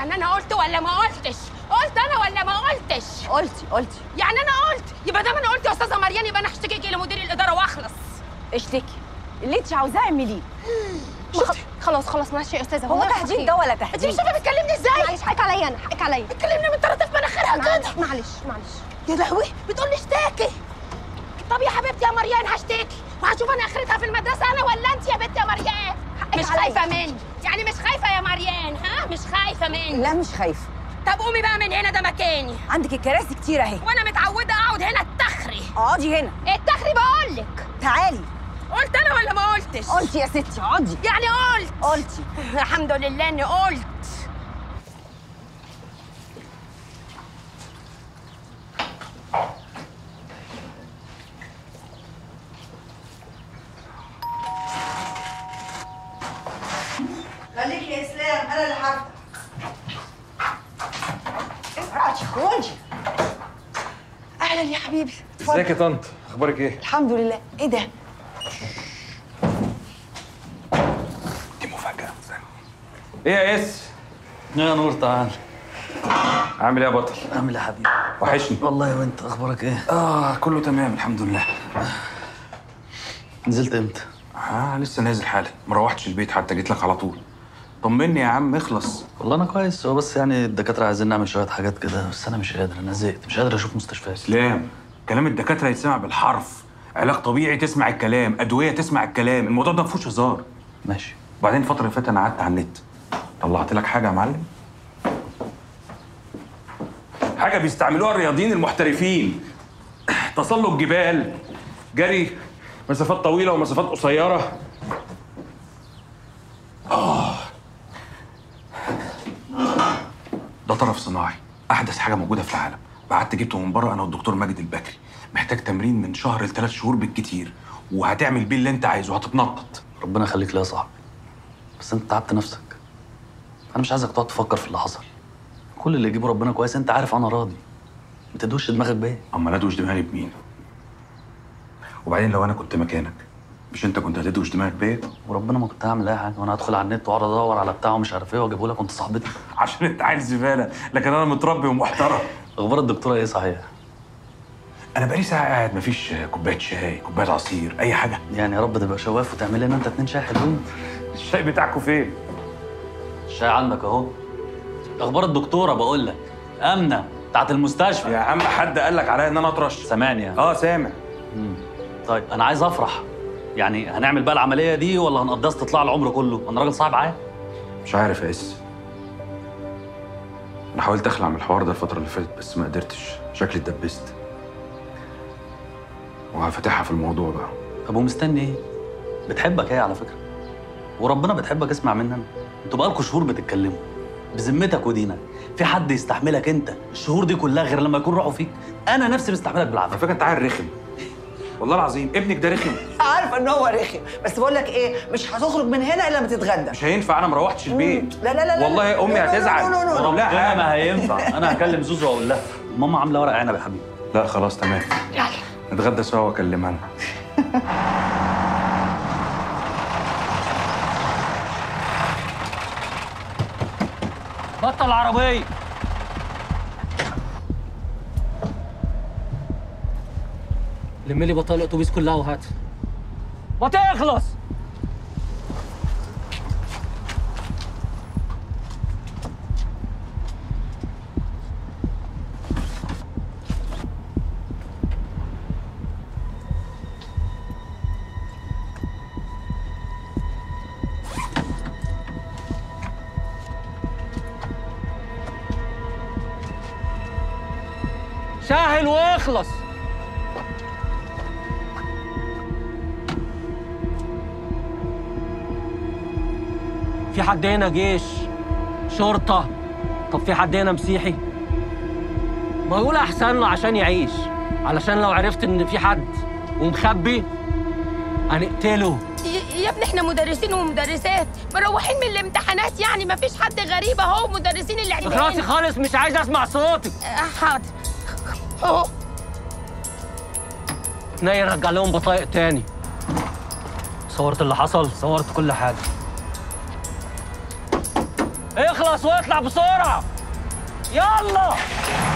يعني انا قلت ولا ما قلتش؟ قلت انا ولا ما قلتش؟ قلتي. يعني انا قلت، يبقى دام انا قلت يا استاذه مريان يبقى انا هشتكيكي لمدير الاداره واخلص. اشتكي اللي انت عاوزاه اعمليه. خلاص ماشي يا استاذه. هو تهديد ده ولا تهديد؟ انت مش شايفه بتكلمني ازاي؟ معلش حقك عليا انا، حقك عليا. بتكلمني من طرف مناخيرها كده. معلش يا لهوي بتقول لي اشتكي. طب يا حبيبتي يا مريان هشتكي وهشوف انا اخرتها في المدرسه انا ولا انت يا بنت يا مريان؟ مش خايفه مني يعني؟ مش خايفه يا مريان؟ ها مش خايفه مني؟ لا مش خايفه. طب قومي بقى من هنا، ده مكاني. عندك الكراسي كتير اهي. وانا متعوده اقعد هنا التخري. اقعدي هنا. التخري بقول لك. تعالي. قلت انا ولا ما قلتش؟ قلتي يا ستي اقعدي. يعني قلتي. الحمد لله اني قلت. خليك يا اسلام، انا اللي هفتح. اقعدي خرجي. اهلا يا حبيبي. ازيك يا طنط؟ اخبارك ايه؟ الحمد لله. ايه ده؟ دي مفاجأة. ايه يا اس؟ يا نور تعال. عامل ايه يا بطل؟ عامل ايه يا حبيبي؟ وحشني والله. وانت اخبارك ايه؟ كله تمام الحمد لله. نزلت امتى؟ لسه نازل حالا، ما روحتش البيت حتى، جيت لك على طول. طمني يا عم اخلص. والله انا كويس، هو بس يعني الدكاتره عايزين نعمل شويه حاجات كده، بس انا مش قادر، انا زهقت، مش قادر اشوف مستشفيات. اسلام، كلام الدكاتره يتسمع بالحرف، علاج طبيعي تسمع الكلام، ادويه تسمع الكلام، الموضوع ده ما فيهوش هزار. ماشي. وبعدين الفتره اللي فاتت انا قعدت على النت، طلعت لك حاجه يا معلم، حاجه بيستعملوها الرياضيين المحترفين. تسلق جبال، جري مسافات طويله ومسافات قصيره. ده طرف صناعي، احدث حاجه موجوده في العالم، بعت جبته من بره انا والدكتور ماجد البكري، محتاج تمرين من شهر ل3 شهور بالكتير، وهتعمل بيه اللي انت عايزه، هتتنطط. ربنا يخليك ليا يا صاحبي، بس انت تعبت نفسك. انا مش عايزك تقعد تفكر في اللي حصل، كل اللي يجيبه ربنا كويس، انت عارف انا راضي، ما تدوش دماغك بيا. اما ندوش دماغي بمين؟ وبعدين لو انا كنت مكانك مش انت كنت هتدوش دماغك بيا؟ وربنا ما كنت هعمل اي حاجه، وانا هدخل على النت واقعد ادور على بتاعه ومش عارف ايه واجيبه لك وانت صاحبتي. عشان انت عيل زباله، لكن انا متربي ومحترم. اخبار الدكتوره ايه صحيح؟ انا بقالي ساعه قاعد مفيش كوبايه شاي، كوبايه عصير، اي حاجه. يعني يا رب تبقى شواف وتعمل لنا انت 2 شاي حلوين. الشاي بتاعكوا فين؟ الشاي عندك اهو. اخبار الدكتوره بقول لك، امنه بتاعت المستشفى. يا عم حد قال لك عليا ان انا اطرش؟ سامعني يعني؟ سامع. طيب انا عايز افرح، يعني هنعمل بقى العمليه دي ولا هنقضيها استطلاع العمر كله؟ انا راجل صاحب عاد. مش عارف يا اس، انا حاولت اخلع من الحوار ده الفتره اللي فاتت بس ما قدرتش، شكلي اتدبست وهفتحها في الموضوع بقى. طب ومستني ايه؟ بتحبك هي على فكره، وربنا بتحبك، اسمع مني انا. انتوا بقالكوا شهور بتتكلموا، بذمتك ودينك في حد يستحملك انت الشهور دي كلها غير لما يكون راحوا فيك؟ انا نفسي مستحملك بالعافيه. على فكره انت عيل رخم، والله العظيم ابنك ده رخم. عارفه ان هو رخم، بس بقول لك ايه، مش هتخرج من هنا الا لما تتغدى. مش هينفع، انا ما روحتش البيت. لا والله امي هتزعل. وربنا ما هينفع، انا هكلم زوزو واقول لها ماما عامله ورق عنب يا حبيبي. لا خلاص تمام، يلا نتغدى سوا واكلمها انا. بطل العربيه. لم لي بطايق الاتوبيس كلها وهات. ما تخلص. سهل واخلص. في حد هنا جيش شرطة؟ طب في حد هنا مسيحي؟ ما يقول أحسن له عشان يعيش، علشان لو عرفت إن في حد ومخبي هنقتله. يا ابني احنا مدرسين ومدرسات مروحين من الامتحانات، يعني ما فيش حد غريب اهو، مدرسين اللي عندنا. اخلصي خالص، مش عايز اسمع صوتك. حاضر اهو. ناي رجع لهم بطايق تاني. صورت اللي حصل، صورت كل حاجة. اخلص واطلع بسرعه. يلا.